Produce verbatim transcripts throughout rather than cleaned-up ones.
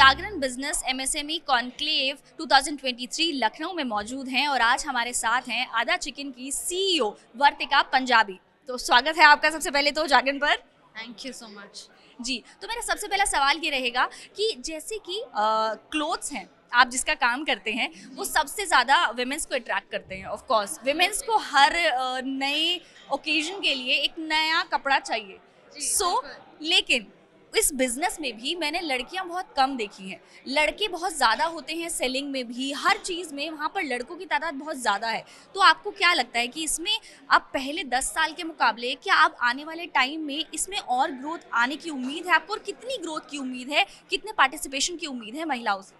जागरण business MSME conclave दो हज़ार तेईस लखनऊ में मौजूद हैं और आज हमारे साथ हैं आदा चिकन की सीईओ वर्तिका पंजाबी। तो स्वागत है आपका सबसे पहले तो जागरण पर। थैंक यू सो मच जी। तो मेरा सबसे पहला सवाल ये रहेगा कि जैसे कि क्लोथ्स हैं, आप जिसका काम करते हैं वो सबसे ज़्यादा विमेंस को अट्रैक्ट करते हैं। ऑफ कोर्स विमेंस को हर uh, नए ओकेजन के लिए एक नया कपड़ा चाहिए। सो so, लेकिन इस बिज़नेस में भी मैंने लड़कियां बहुत कम देखी हैं, लड़के बहुत ज़्यादा होते हैं सेलिंग में भी, हर चीज़ में वहाँ पर लड़कों की तादाद बहुत ज़्यादा है। तो आपको क्या लगता है कि इसमें आप पहले दस साल के मुकाबले क्या आप आने वाले टाइम में इसमें और ग्रोथ आने की उम्मीद है आपको, और कितनी ग्रोथ की उम्मीद है, कितने पार्टिसिपेशन की उम्मीद है महिलाओं से?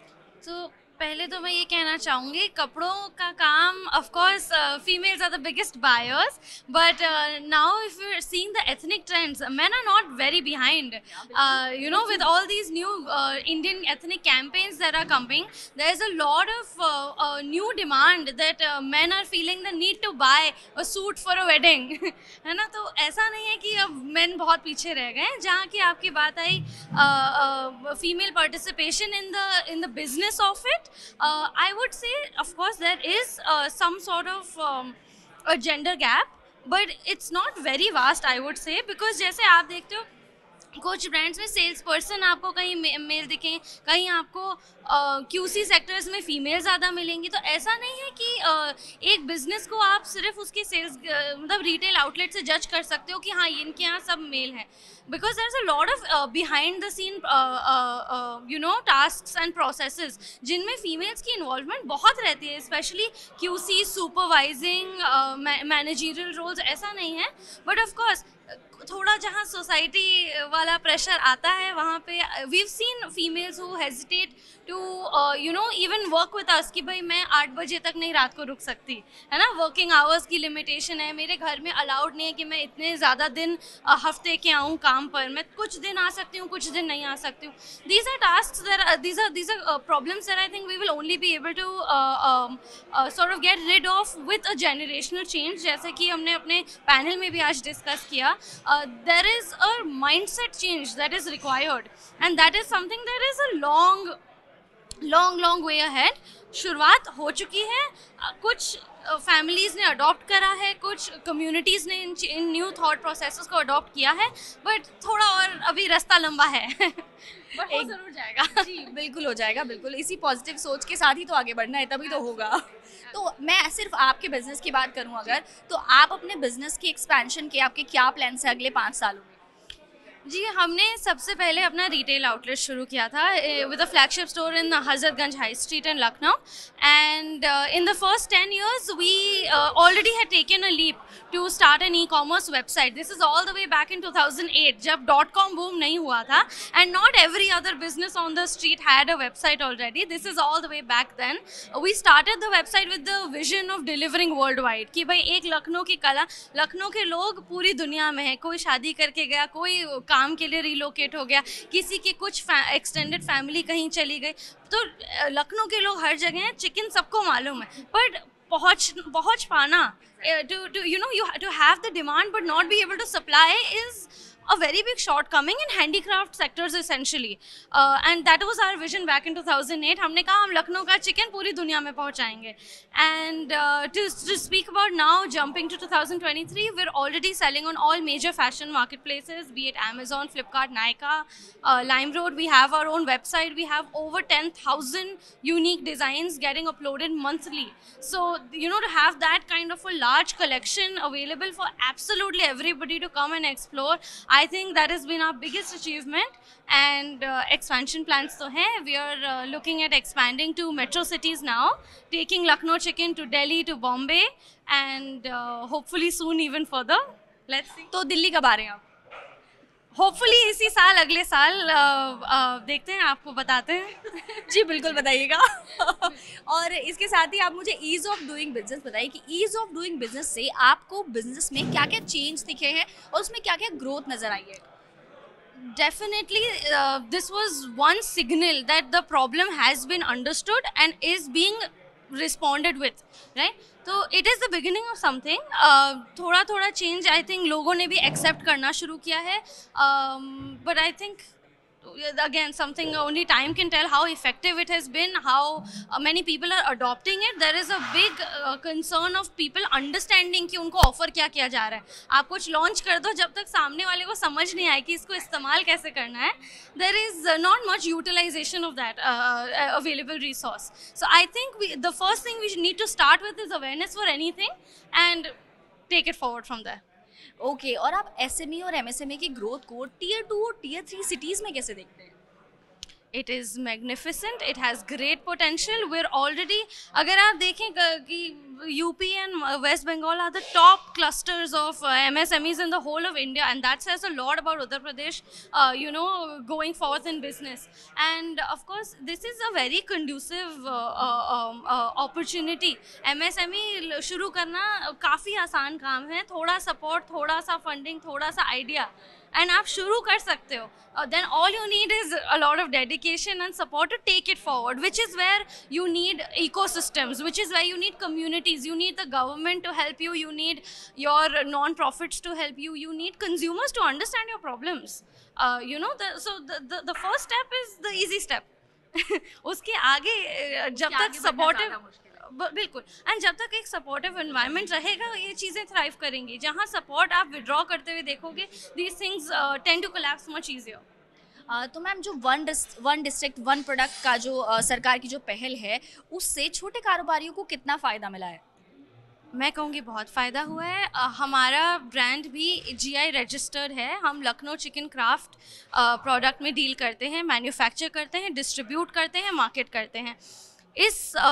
तो पहले तो मैं ये कहना चाहूँगी, कपड़ों का काम of course females are the biggest buyers, but now if you are seeing the ethnic trends, men are not very behind. Uh, you know, with all these new uh, Indian ethnic campaigns that are coming, there is a lot of uh, uh, new demand that uh, men are feeling the need to buy a suit for a wedding. है ना? तो ऐसा नहीं है कि अब men बहुत पीछे रह गए हैं। जहाँ की आपकी बात आई female participation in the in the business of it, Uh, I would say, of course, there is uh, some sort of um, a gender gap, but it's not very vast, I would say, because जैसे आप देखते हो कुछ brands में sales person आपको कहीं मे, mail दिखें, कहीं आपको क्यूसी uh, सेक्टर्स में फीमेल ज़्यादा मिलेंगी। तो ऐसा नहीं है कि uh, एक बिज़नेस को आप सिर्फ उसके सेल्स uh, मतलब रिटेल आउटलेट से जज कर सकते हो कि हाँ इनके यहाँ सब मेल हैं, because there is a lot of behind the scene you know tasks and processes जिनमें फीमेल्स की इन्वॉल्वमेंट बहुत रहती है, specially QC, supervising, managerial roles. ऐसा नहीं है, बट ऑफ कोर्स थोड़ा जहाँ सोसाइटी वाला प्रेशर आता है वहाँ पे we have seen females who hesitate to you know even work with us कि भाई मैं आठ बजे तक नहीं रात को रुक सकती, है ना। वर्किंग आवर्स की लिमिटेशन है, मेरे घर में अलाउड नहीं है कि मैं इतने ज़्यादा दिन uh, हफ्ते के आऊँ काम पर, मैं कुछ दिन आ सकती हूँ, कुछ दिन नहीं आ सकती हूँ। These are task that these are these are problems that I think we will only be able to sort of get rid of with a generational change, जैसे कि हमने अपने पैनल में भी आज डिस्कस किया। Uh, there is a mindset change that is required, and that is something that is a long long long way ahead. शुरुआत हो चुकी है, uh, कुछ फैमिलीज़ uh, ने अडॉप्ट करा है, कुछ कम्युनिटीज़ ने इन, इन न्यू थॉट प्रोसेसेस को अडॉप्ट किया है, बट थोड़ा और अभी रास्ता लंबा है। बट हो ज़रूर जाएगा। जी बिल्कुल हो जाएगा, बिल्कुल इसी पॉजिटिव सोच के साथ ही तो आगे बढ़ना है, तभी तो होगा। तो मैं सिर्फ आपके बिजनेस की बात करूं अगर, तो आप अपने बिजनेस की एक्सपेंशन के आपके क्या प्लान्स हैं अगले पाँच सालों में? जी, हमने सबसे पहले अपना रिटेल आउटलेट शुरू किया था with a flagship store in Hazratganj high street in Lucknow, and in the first ten years we already had taken a leap to start an e commerce website. This is all the way back in two thousand eight, जब dot com boom नहीं हुआ था, and not every other business on the street had a website already. This is all the way back then. We started the website with the vision of delivering worldwide कि भाई एक लखनऊ की कला, लखनऊ के लोग पूरी दुनिया में है, कोई शादी करके गया, कोई काम के लिए रिलोकेट हो गया, किसी की कुछ एक्सटेंडेड फैमिली कहीं चली गई, तो लखनऊ के लोग हर जगह हैं, चिकन सबको मालूम है, बट पहुंच पहुंच पाना, to to you know you to have the demand but not be able to supply is a very big shortcoming in handicraft sectors essentially, uh, and that was our vision back in two thousand eight. हमने कहा हम लखनऊ का chicken पूरी दुनिया में पहुंचाएंगे, and uh, to, to speak about now jumping to two thousand twenty-three, we're already selling on all major fashion marketplaces, be it Amazon, Flipkart, Nykaa, uh, Limeroad. We have our own website, we have over ten thousand unique designs getting uploaded monthly, so you know to have that kind of a large collection available for absolutely everybody to come and explore, I think that has been our biggest achievement. And uh, expansion plans to hai, we are uh, looking at expanding to metro cities now, taking Lucknow chicken to Delhi, to Bombay, and uh, hopefully soon even further. Let's see. तो दिल्ली कब आ रहे हैं आप? Hopefully इसी साल, अगले साल uh, uh, देखते हैं, आपको बताते हैं। जी बिल्कुल बताइएगा। और इसके साथ ही आप मुझे ईज़ ऑफ डूइंग बिजनेस बताइए कि ईज़ ऑफ डूइंग बिजनेस से आपको बिजनेस में क्या क्या चेंज दिखे हैं और उसमें क्या क्या ग्रोथ नज़र आई है? Definitely, uh, this was one signal that the problem has been understood and is being responded with, right? तो it is the beginning of something. uh, थोड़ा थोड़ा change I think लोगों ने भी accept करना शुरू किया है, um, but I think again, something only time can tell how effective it has been, how uh, many people are adopting it. There is a big uh, concern of people understanding कि उनको offer क्या किया जा रहा है. आप कुछ launch कर दो, जब तक सामने वाले को समझ नहीं आए कि इसको इस्तेमाल कैसे करना है, there is uh, not much utilization of that uh, uh, available resource. So I think we, the first thing we need to start with is awareness for anything and take it forward from there. Okay okay, और आप SME और MSME की growth को tier two और tier three cities में कैसे देखते हैं? It is magnificent. It has great potential. We're already, अगर आप देखें कि U P and West Bengal are the top clusters of uh, M S M Es in the whole of India, and that says a lot about Uttar Pradesh, uh, you know, going forth in business. And of course, this is a very conducive uh, uh, um, uh, opportunity. M S M E शुरू करना काफ़ी आसान काम है. थोड़ा support, थोड़ा सा funding, थोड़ा सा idea, and आप शुरू कर सकते हो. Uh, then all you need is a lot of dedication and support to take it forward, which is where you need ecosystems, which is where you need communities, you need the government to help you, you need your non-profits to help you, you need consumers to understand your problems. Uh, you know, the, so the, the, the first step is the easy step. उसके आगे जब तक supportive, बिल्कुल, and जब तक एक supportive environment रहेगा ये चीज़ें थ्राइव करेंगी. जहाँ सपोर्ट आप विड्रॉ करते हुए देखोगे, these things tend to collapse much easier. तो मैम जो one one district one product का जो uh, सरकार की जो पहल है, उससे छोटे कारोबारियों को कितना फ़ायदा मिला है? मैं कहूँगी बहुत फ़ायदा हुआ है. uh, हमारा ब्रांड भी जी आई रजिस्टर्ड है. हम लखनऊ चिकन क्राफ्ट प्रोडक्ट में डील करते हैं, मैन्युफैक्चर करते हैं, डिस्ट्रीब्यूट करते हैं, मार्केट करते हैं. इस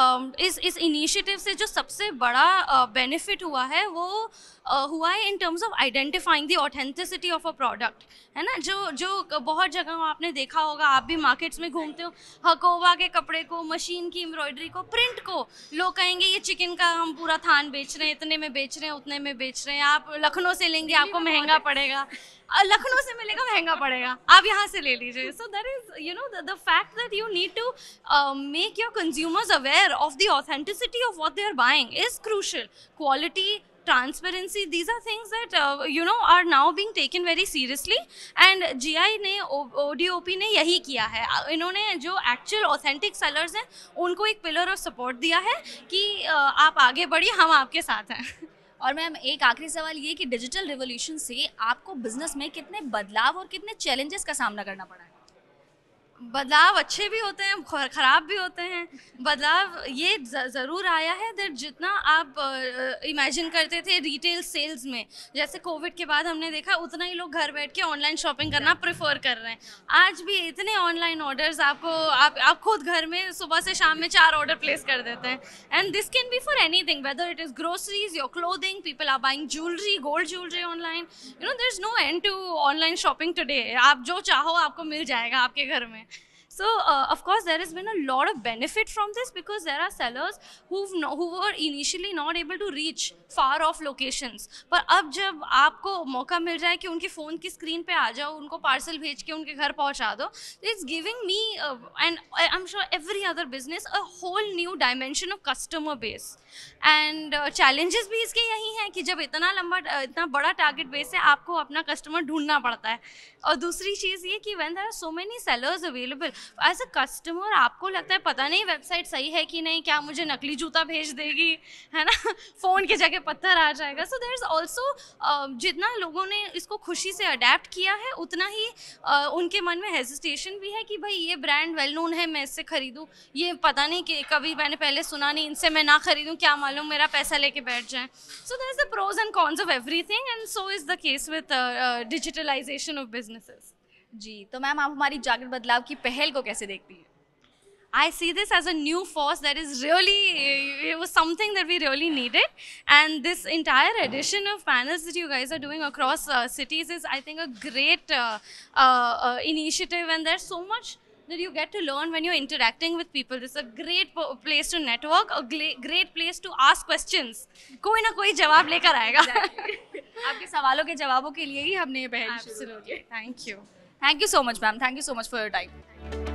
इस इस इनिशिएटिव से जो सबसे बड़ा बेनिफिट uh, हुआ है वो uh, हुआ है in terms of identifying the authenticity of a product, है ना. जो जो बहुत जगह आपने देखा होगा, आप भी मार्केट्स में घूमते हो, हकोवा के कपड़े को, मशीन की एम्ब्रॉयडरी को, प्रिंट को लोग कहेंगे ये चिकन का हम पूरा थान बेच रहे हैं, इतने में बेच रहे हैं, उतने में बेच रहे हैं. आप लखनऊ से लेंगे आपको महंगा पड़ेगा, लखनऊ से मिलेगा महंगा पड़ेगा, आप यहाँ से ले लीजिए. So that is, you know, the fact that you need to make your consumers aware of the authenticity of what they are buying is crucial. Quality, transparency, these are things that uh, you know are now being taken very seriously, and G I ने O D O P ने यही किया है. इन्होंने जो actual authentic sellers हैं उनको एक pillar of support दिया है कि uh, आप आगे बढ़िए, हम आपके साथ हैं. और मैम एक आखिरी सवाल ये कि डिजिटल रिवॉल्यूशन से आपको बिजनेस में कितने बदलाव और कितने चैलेंजेस का सामना करना पड़ा है? बदलाव अच्छे भी होते हैं, ख़राब भी होते हैं. बदलाव ये ज़रूर आया है दैट जितना आप इमेजिन uh, करते थे रिटेल सेल्स में, जैसे कोविड के बाद हमने देखा उतना ही लोग घर बैठ के ऑनलाइन शॉपिंग करना प्रेफर कर रहे हैं. आज भी इतने ऑनलाइन ऑर्डर्स आपको आप आप खुद घर में सुबह से शाम में चार ऑर्डर प्लेस कर देते हैं. And this can be for anything, whether it is groceries, your clothing, people are buying jewellery, gold jewellery online. You know, there is no end to online shopping today. आप जो चाहो आपको मिल जाएगा आपके घर में. So uh, of course there has been a lot of benefit from this, because there are sellers who've no, who were initially not able to reach far off locations. पर अब जब आपको मौका मिल जाए कि उनके फ़ोन की स्क्रीन पे आ जाओ, उनको पार्सल भेज के उनके घर पहुंचा दो, it's giving me uh, and I'm sure every other business a whole new dimension of customer base. And challenges uh, भी इसके यही हैं कि जब इतना लंबा uh, इतना बड़ा टारगेट बेस है, आपको अपना कस्टमर ढूंढना पड़ता है. और दूसरी चीज़ ये कि when there are so many sellers available, as a customer आपको लगता है पता नहीं वेबसाइट सही है कि नहीं, क्या मुझे नकली जूता भेज देगी, है ना, फ़ोन की जगह पत्थर आ जाएगा. सो देयर इज़ ऑल्सो, जितना लोगों ने इसको खुशी से अडेप्ट किया है उतना ही uh, उनके मन में हेजिटेशन भी है कि भाई ये ब्रांड वेल नोन है, मैं इससे ख़रीदूँ, ये पता नहीं कि कभी मैंने पहले सुना नहीं, इनसे मैं ना ख़रीदूँ, क्या मालूम मेरा पैसा लेके बैठ जाए. So there is the pros and cons of everything, and so is the case with digitalisation of businesses. जी, तो मैम आप हमारी जागृत बदलाव की पहल को कैसे देखती हैं? I see this as a new force that is really, it was something that we really needed, and this entire edition of panels that you guys are doing across uh, cities is, I think, a great uh, uh, uh, initiative, and there's so much that you get to learn when you're interacting with people. This is a great place to network, a great place to ask questions. कोई ना कोई जवाब लेकर आएगा. आपके सवालों के जवाबों के लिए ही हमने ये पहल. Absolutely. Thank you. Thank you so much, ma'am. Thank you so much for your time.